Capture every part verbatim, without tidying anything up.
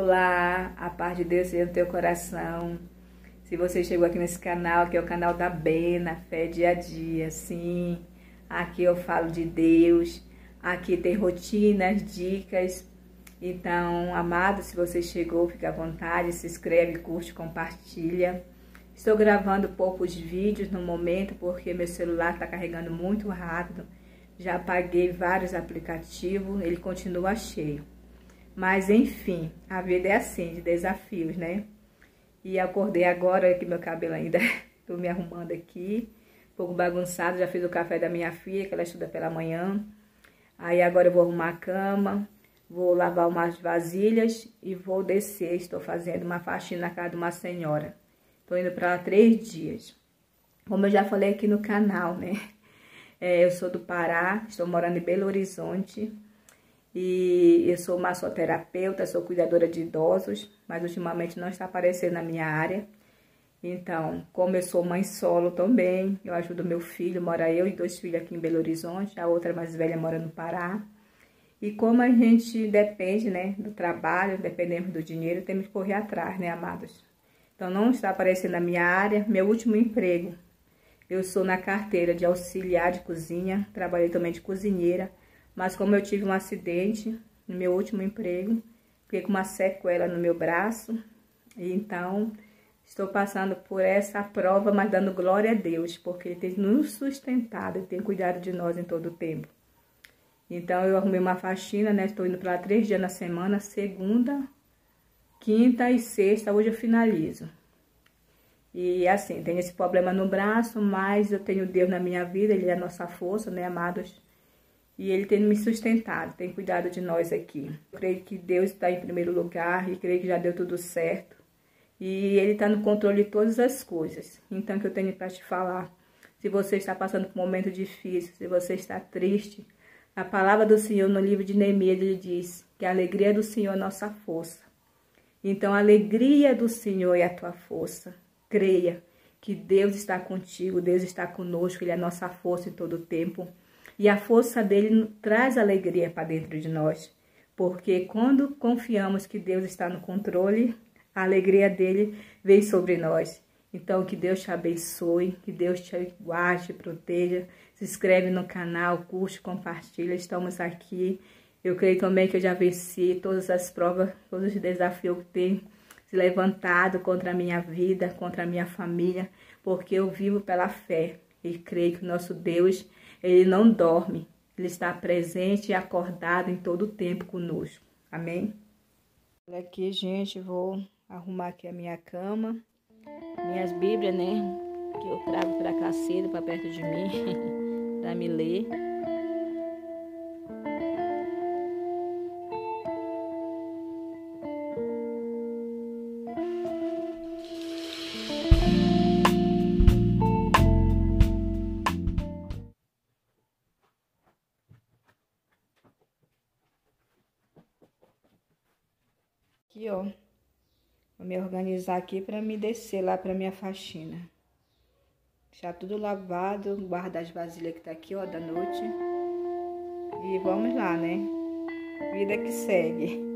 Olá, a paz de Deus seja no teu coração. Se você chegou aqui nesse canal, que é o canal da Bena, Fé Dia a Dia, sim, aqui eu falo de Deus, aqui tem rotinas, dicas. Então, amado, se você chegou, fica à vontade, se inscreve, curte, compartilha. Estou gravando poucos vídeos no momento, porque meu celular está carregando muito rápido. Já apaguei vários aplicativos, ele continua cheio. Mas, enfim, a vida é assim, de desafios, né? E acordei agora, que meu cabelo ainda, tô me arrumando aqui, um pouco bagunçado, já fiz o café da minha filha, que ela estuda pela manhã. Aí agora eu vou arrumar a cama, vou lavar umas vasilhas e vou descer. Estou fazendo uma faxina na casa de uma senhora. Tô indo para lá três dias. Como eu já falei aqui no canal, né? É, eu sou do Pará, estou morando em Belo Horizonte. E eu sou massoterapeuta, sou cuidadora de idosos, mas ultimamente não está aparecendo na minha área. Então, como eu sou mãe solo também, eu ajudo meu filho, mora eu e dois filhos aqui em Belo Horizonte, a outra mais velha mora no Pará. E como a gente depende, né, do trabalho, dependemos do dinheiro, temos que correr atrás, né, amados? Então, não está aparecendo na minha área. Meu último emprego, eu sou na carteira de auxiliar de cozinha, trabalhei também de cozinheira. Mas como eu tive um acidente no meu último emprego, fiquei com uma sequela no meu braço. E então, estou passando por essa prova, mas dando glória a Deus, porque Ele tem nos sustentado, Ele tem cuidado de nós em todo o tempo. Então, eu arrumei uma faxina, né? Estou indo para lá três dias na semana, segunda, quinta e sexta, hoje eu finalizo. E assim, tenho esse problema no braço, mas eu tenho Deus na minha vida, Ele é a nossa força, né, amados? E Ele tem me sustentado, tem cuidado de nós aqui. Eu creio que Deus está em primeiro lugar e creio que já deu tudo certo. E Ele está no controle de todas as coisas. Então, o que eu tenho para te falar? Se você está passando por um momento difícil, se você está triste, a palavra do Senhor no livro de Neemias, Ele diz que a alegria do Senhor é a nossa força. Então, a alegria do Senhor é a tua força. Creia que Deus está contigo, Deus está conosco, Ele é a nossa força em todo o tempo. E a força dele traz alegria para dentro de nós. Porque quando confiamos que Deus está no controle, a alegria dele vem sobre nós. Então, que Deus te abençoe, que Deus te guarde, te proteja. Se inscreve no canal, curte, compartilha. Estamos aqui. Eu creio também que eu já venci todas as provas, todos os desafios que tem se levantado contra a minha vida, contra a minha família. Porque eu vivo pela fé. E creio que o nosso Deus, Ele não dorme, Ele está presente e acordado em todo o tempo conosco. Amém? Olha aqui, gente, vou arrumar aqui a minha cama, minhas bíblias, né, que eu trago para cá cedo, para perto de mim, para me ler. Aqui, ó, vou me organizar aqui para me descer lá para minha faxina. Já tudo lavado, guardar as vasilhas que tá aqui, ó, da noite. E vamos lá, né? Vida que segue.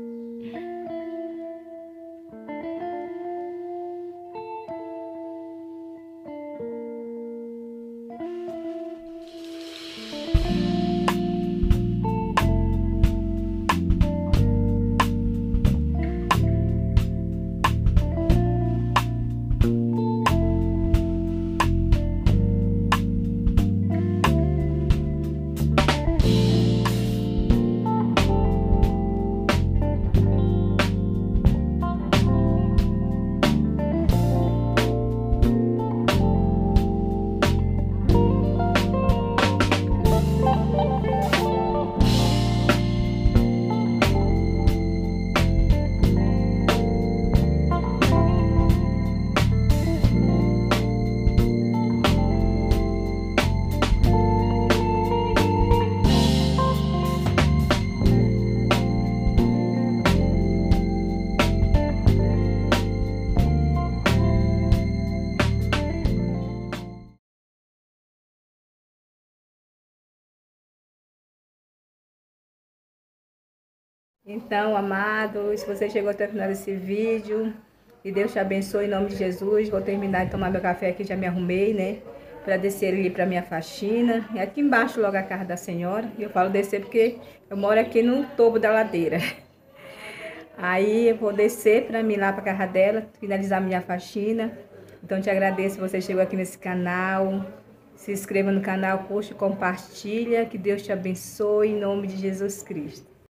Então, amados, se você chegou até o final desse vídeo, que Deus te abençoe em nome de Jesus. Vou terminar de tomar meu café aqui, já me arrumei, né? Para descer ali para minha faxina. E aqui embaixo logo a casa da senhora. E eu falo descer porque eu moro aqui no topo da ladeira. Aí eu vou descer para mim lá para a casa dela, finalizar minha faxina. Então, te agradeço se você chegou aqui nesse canal. Se inscreva no canal, curte, compartilha. Que Deus te abençoe em nome de Jesus Cristo.